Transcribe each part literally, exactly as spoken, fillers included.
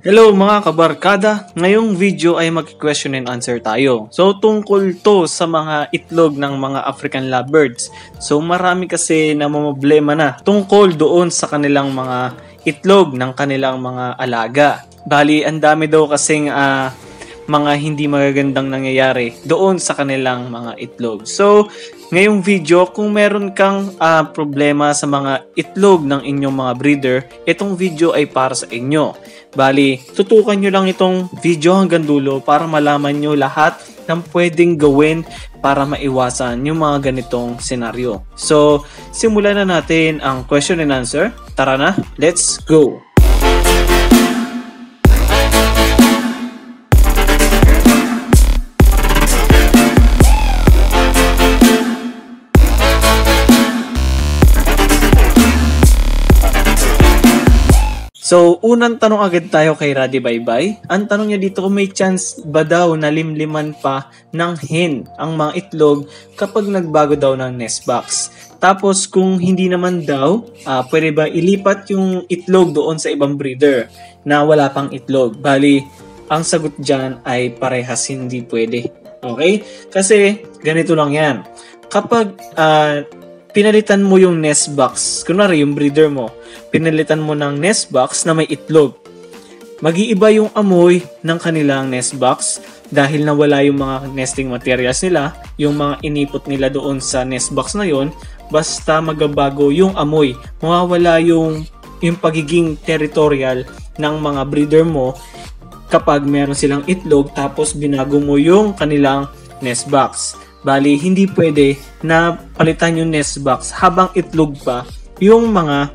Hello mga kabarkada! Ngayong video ay mag-question and answer tayo. So tungkol to sa mga itlog ng mga African lovebirds. So marami kasi namamblema na tungkol doon sa kanilang mga itlog ng kanilang mga alaga. Bali, ang dami daw kasing uh, mga hindi magagandang nangyayari doon sa kanilang mga itlog. So ngayong video, kung meron kang uh, problema sa mga itlog ng inyong mga breeder, itong video ay para sa inyo. Bali, tutukan nyo lang itong video hanggang dulo para malaman nyo lahat ng pwedeng gawin para maiwasan yung mga ganitong senaryo. So, simulan na natin ang question and answer. Tara na, let's go! So, unang tanong agad tayo kay Raddy Baybay. Ang tanong niya dito, kung may chance ba daw na limliman pa ng hen ang mga itlog kapag nagbago daw ng nest box? Tapos, kung hindi naman daw, uh, pwede ba ilipat yung itlog doon sa ibang breeder na wala pang itlog? Bali, ang sagot dyan ay parehas hindi pwede. Okay? Kasi, ganito lang yan. Kapag uh, pinalitan mo yung nest box, kunwari yung breeder mo, pinalitan mo ng nest box na may itlog, mag-iiba yung amoy ng kanilang nest box dahil nawala yung mga nesting materials nila, yung mga inipot nila doon sa nest box na yon. Basta magbabago yung amoy, mawawala yung, yung pagiging territorial ng mga breeder mo kapag meron silang itlog tapos binago mo yung kanilang nest box. Bali, hindi pwede na palitan yung nest box habang itlog pa yung mga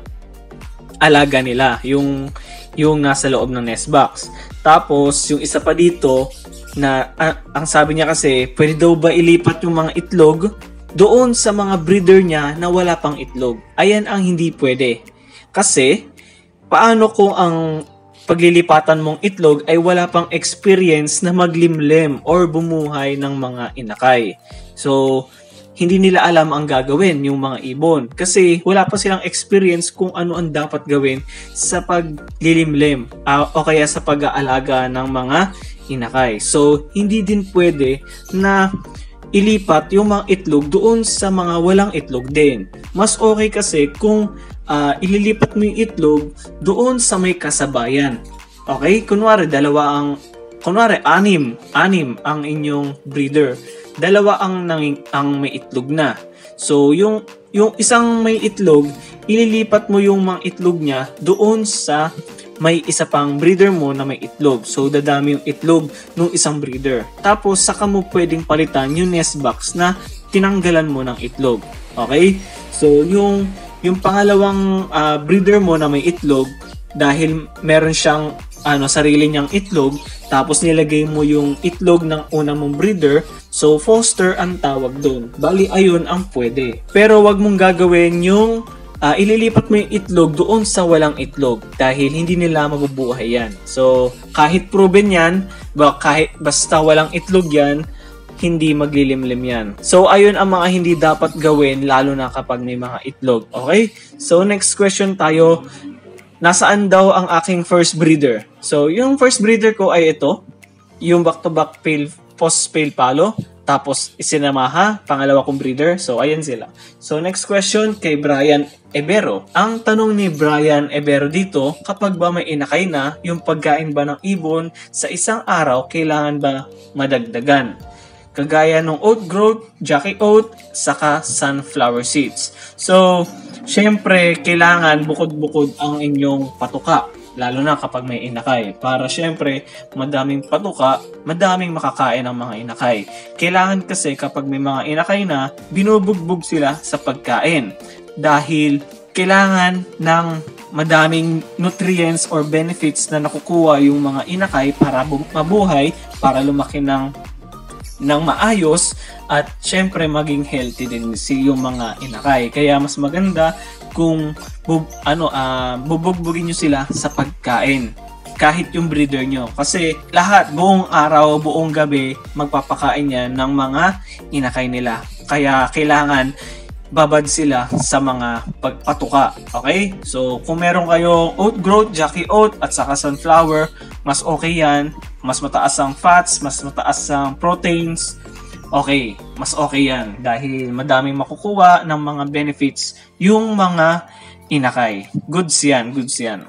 alaga nila, yung yung nasa loob ng nest box. Tapos, yung isa pa dito na ah, ang sabi niya kasi, pwede daw ba ilipat yung mga itlog doon sa mga breeder niya na wala pang itlog? Ayan ang hindi pwede. Kasi, paano kung ang paglilipatan mong itlog ay wala pang experience na maglimlim or bumuhay ng mga inakay? So, hindi nila alam ang gagawin yung mga ibon kasi wala pa silang experience kung ano ang dapat gawin sa paglilimlim uh, o kaya sa pag-aalaga ng mga inakay. So, hindi din pwede na ilipat yung mga itlog doon sa mga walang itlog din. Mas okay kasi kung uh, ililipat mo yung itlog doon sa may kasabayan. Okay? Kunwari, dalawa ang, kunwari, anim, anim ang inyong breeder. Dalawa ang nang, ang may itlog na. So, yung yung isang may itlog, ililipat mo yung mga itlog niya doon sa may isa pang breeder mo na may itlog. So, dadami yung itlog ng isang breeder. Tapos, saka mo pwedeng palitan yung nest box na tinanggalan mo ng itlog. Okay? So, yung yung pangalawang uh, breeder mo na may itlog, dahil meron siyang ano sarili niyang itlog, tapos nilagay mo yung itlog ng unang mong breeder, so foster ang tawag doon. Bali, ayun ang pwede. Pero wag mong gagawin yung uh, ililipat mo yung itlog doon sa walang itlog dahil hindi nila mabubuhay yan. So, kahit proven yan, ba, kahit basta walang itlog yan, hindi maglilimlim yan. So, ayun ang mga hindi dapat gawin lalo na kapag may mga itlog. Okay? So, next question tayo. Nasaan daw ang aking first breeder? So, yung first breeder ko ay ito. Yung back-to-back pale, post-pale palo. Tapos, isinamaha, pangalawa kong breeder. So, ayan sila. So, next question kay Brian Ebero. Ang tanong ni Brian Ebero dito, kapag ba may inakay na, yung pagkain ba ng ibon sa isang araw, kailangan ba madagdagan? Kagaya ng oat growth, Jackie oat, saka sunflower seeds. So, syempre, kailangan bukod-bukod ang inyong patuka, lalo na kapag may inakay. Para syempre, madaming patuka, madaming makakain ang mga inakay. Kailangan kasi kapag may mga inakay na, binubugbog sila sa pagkain. Dahil kailangan ng madaming nutrients or benefits na nakukuha yung mga inakay para mabuhay, para lumaki ng ng maayos at syempre maging healthy din si yung mga inakay. Kaya mas maganda kung bub, ano uh, bubugbugin niyo sila sa pagkain kahit yung breeder nyo. Kasi lahat, buong araw, buong gabi, magpapakain yan ng mga inakay nila. Kaya kailangan babad sila sa mga pagpatuka. Okay? So, kung meron kayong oat growth, Jackie oat, at saka sunflower, mas okay yan. Mas mataas ang fats, mas mataas ang proteins. Okay, mas okay yan. Dahil madaming makukuha ng mga benefits yung mga inakay. Goods yan, goods yan.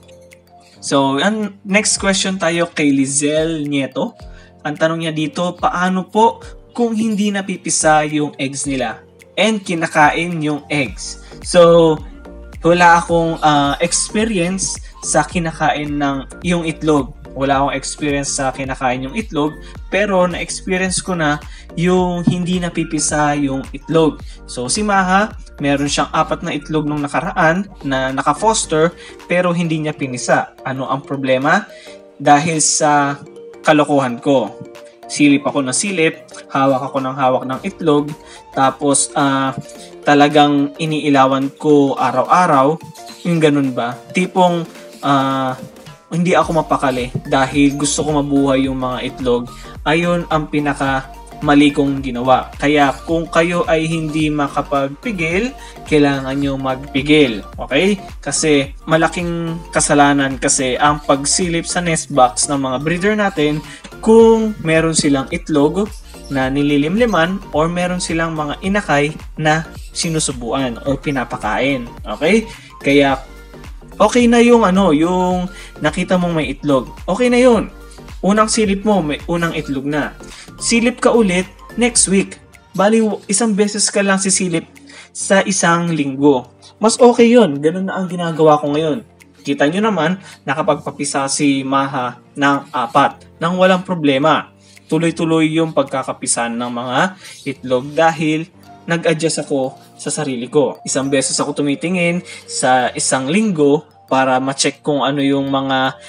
So, ang next question tayo kay Lizelle Nieto. Ang tanong niya dito, paano po kung hindi napipisa yung eggs nila and kinakain yung eggs? So, wala akong uh, experience sa kinakain ng yung itlog. Wala akong experience sa kinakain yung itlog, pero na-experience ko na yung hindi napipisa yung itlog. So, si Maha, meron siyang apat na itlog nung nakaraan na naka-foster, pero hindi niya pinisa. Ano ang problema? Dahil sa kalokohan ko. Silip ako ng silip, hawak ako ng hawak ng itlog, tapos uh, talagang iniilawan ko araw-araw, yung ganun ba? Tipong uh, hindi ako mapakali dahil gusto ko mabuhay yung mga itlog. Ayun ang pinaka mali kong ginawa. Kaya kung kayo ay hindi makapagpigil, kailangan nyo magpigil. Okay? Kasi malaking kasalanan kasi ang pagsilip sa nest box ng mga breeder natin kung meron silang itlog na nililimliman or meron silang mga inakay na sinusubuan o pinapakain. Okay? Kaya okay na yung ano, yung nakita mong may itlog. Okay na yun. Unang silip mo, may unang itlog na. Silip ka ulit next week. Bali, isang beses ka lang sisilip sa isang linggo. Mas okay yun. Ganun na ang ginagawa ko ngayon. Kita nyo naman, nakapagpapisa si Maha ng apat nang walang problema. Tuloy-tuloy yung pagkakapisan ng mga itlog dahil nag-adjust ako sa sarili ko. Isang beses ako tumitingin sa isang linggo para ma-check kung ano yung mga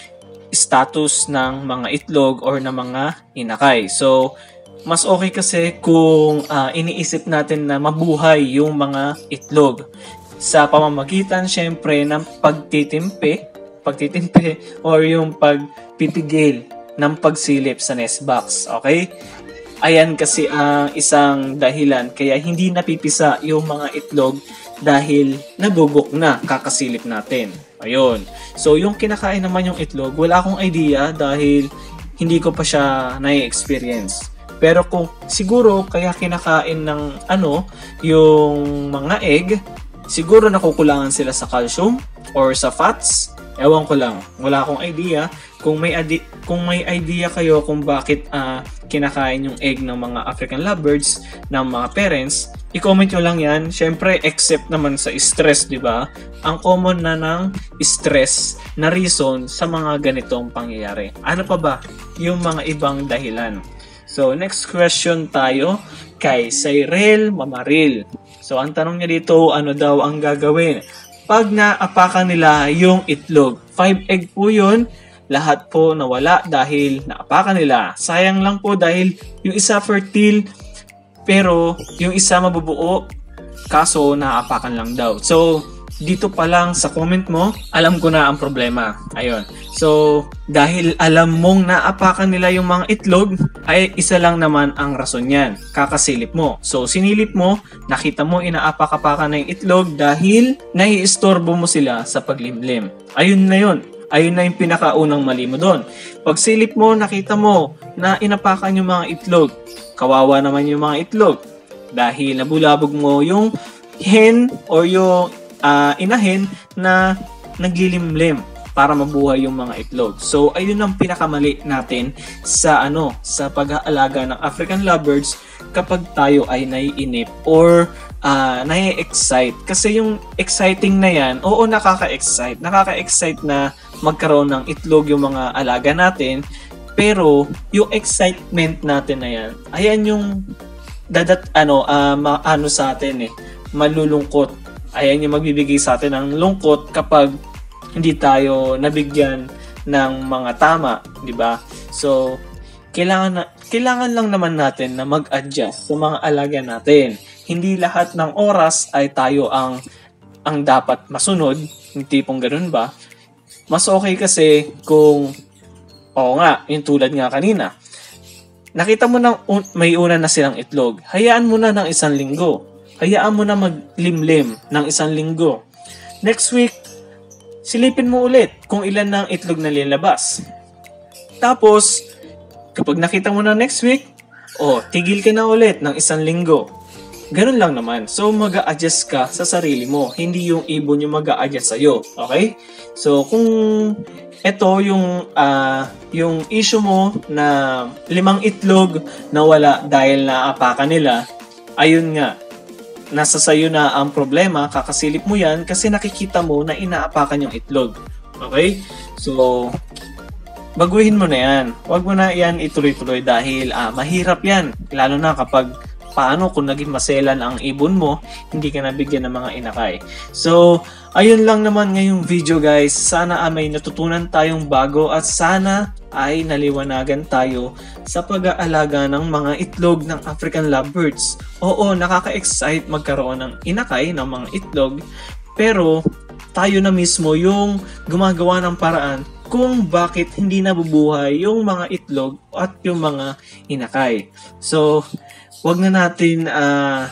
status ng mga itlog or ng mga inakay. So, mas okay kasi kung uh, iniisip natin na mabuhay yung mga itlog sa pamamagitan syempre ng pagtitimpe, pagtitimpe or yung pagpipigil ng pagsilip sa nest box. Okay? Ayan kasi ang uh, isang dahilan kaya hindi napipisa yung mga itlog dahil nabubok na kakasilip natin. Ayun. So, yung kinakain naman yung itlog, wala akong idea dahil hindi ko pa siya na-experience. Pero kung siguro kaya kinakain ng ano, yung mga egg, siguro nakukulangan sila sa calcium or sa fats. Ewan ko lang. Wala akong idea. Kung may adi- kung may idea kayo kung bakit uh, kinakain yung egg ng mga African lovebirds ng mga parents, i-comment nyo lang yan. Syempre, except naman sa stress, di ba? Ang common na ng stress na reason sa mga ganitong pangyayari. Ano pa ba yung mga ibang dahilan? So, next question tayo kay Cyril Mamaril. So, ang tanong niya dito, ano daw ang gagawin pag naapakan nila yung itlog? Five egg po yun. Lahat po nawala dahil naapakan nila. Sayang lang po dahil yung isa fertile, pero yung isa mabubuo, kaso naapakan lang daw. So, dito pa lang sa comment mo, alam ko na ang problema. Ayun. So, dahil alam mong naapakan nila yung mga itlog, ay isa lang naman ang rason yan. Kakasilip mo. So, sinilip mo, nakita mo inaapak-apakan na yung itlog dahil naiistorbo mo sila sa paglimlim. Ayun na yun. Ayun na yung pinakaunang mali mo doon. Pag silip mo, nakita mo na inapakan yung mga itlog. Kawawa naman yung mga itlog. Dahil nabulabog mo yung hen or yung uh, inahin na naglilimlim para mabuhay yung mga itlog. So, ayun ang pinakamali natin sa ano, sa pag-aalaga ng African lovebirds kapag tayo ay naiinip or uh, nai-excite. Kasi yung exciting na yan, oo, nakaka-excite. Nakaka-excite na magkaroon ng itlog yung mga alaga natin. Pero, yung excitement natin na yan, ayan yung dadat, ano, uh, ma- ano sa atin eh, malulungkot. Ayan yung magbibigay sa atin ng lungkot kapag hindi tayo nabigyan ng mga tama, di ba? So, kailangan na, kailangan lang naman natin na mag-adjust sa mga alaga natin. Hindi lahat ng oras ay tayo ang ang dapat masunod, yung tipong ganun ba? Mas okay kasi kung, oo nga, yung tulad nga kanina, nakita mo na un- may una na silang itlog, hayaan mo na ng isang linggo. hayaan mo na maglimlim ng isang linggo. Next week, silipin mo ulit kung ilan ng itlog na lalabas. Tapos, kapag nakita mo na next week, oh, tigil ka na ulit ng isang linggo. Ganun lang naman. So, mag-a-adjust ka sa sarili mo. Hindi yung ibon yung mag-a-adjust sa'yo. Okay? So, kung ito yung, uh, yung issue mo na limang itlog na wala dahil naapakan nila, ayun nga, nasa sayo na ang problema, kakasilip mo yan kasi nakikita mo na inaapakan yung itlog. Okay? So, baguhin mo na yan. Huwag mo na yan ituloy-tuloy dahil ah, mahirap yan. Lalo na kapag paano kung naging maselan ang ibon mo, hindi ka nabigyan ng mga inakay. So, ayun lang naman ngayong video guys. Sana ay may natutunan tayong bago at sana ay naliwanagan tayo sa pag-aalaga ng mga itlog ng African lovebirds. Oo, nakaka-excite magkaroon ng inakay ng mga itlog, pero tayo na mismo yung gumagawa ng paraan kung bakit hindi nabubuhay yung mga itlog at yung mga inakay. So, wag na natin uh,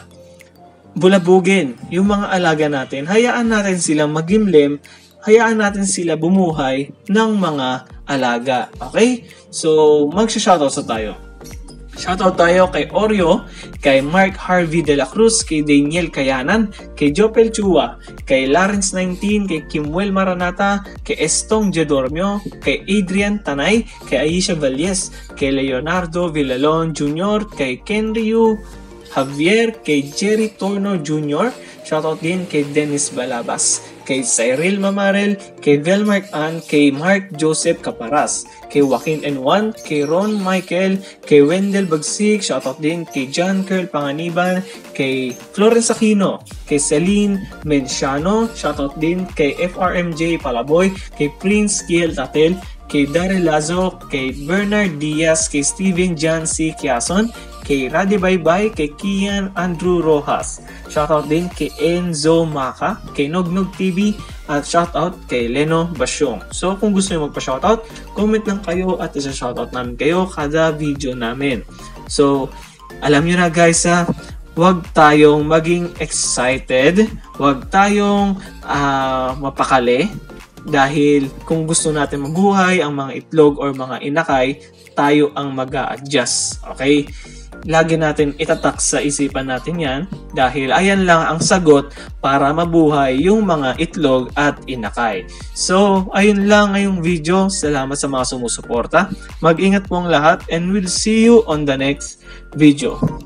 bulabugin yung mga alaga natin. Hayaan natin silang maglimlim. Hayaan natin sila bumuhay ng mga alaga. Okay? So, magsha-shoutout sa tayo. Shoutout tayo kay Oreo, kay Mark Harvey de la Cruz, kay Daniel Kayanan, kay Jopel Chua, kay Lawrence nineteen, kay Kimwell Maranata, kay Estong Jedormio, kay Adrian Tanay, kay Aisha Valles, kay Leonardo Villalon Junior, kay Ken Ryu Javier, kay Jerry Torno Junior, shoutout din kay Dennis Balabas, kay Cyril Mamarel, kay Velmark Ann, kay Mark Joseph Caparas, kay Joaquin N one, kay Ron Michael, kay Wendell Bagsig, shoutout din kay John Curl Panganiban, kay Florence Aquino, kay Celine Menciano, shoutout din kay F R M J Palaboy, kay Prince Kiel Tatel, kay Daryl Lazo, kay Bernard Diaz, kay Steven John C. Kiason, kay Radi Baybay, kay Kian Andrew Rojas. Shoutout din kay Enzo Maka, kay Nognog T V, at shoutout kay Leno Basyong. So kung gusto niyo magpa-shoutout, comment lang kayo at isa-shoutout namin kayo kada video namin. So alam niyo na guys ha, huwag tayong maging excited, huwag tayong uh, mapakali. Dahil kung gusto natin mabuhay ang mga itlog or mga inakay, tayo ang mag-a-adjust. Okay? Lagi natin itatak sa isipan natin yan dahil ayan lang ang sagot para mabuhay yung mga itlog at inakay. So, ayun lang ngayong video. Salamat sa mga sumusuporta. Mag-ingat po ang lahat and we'll see you on the next video.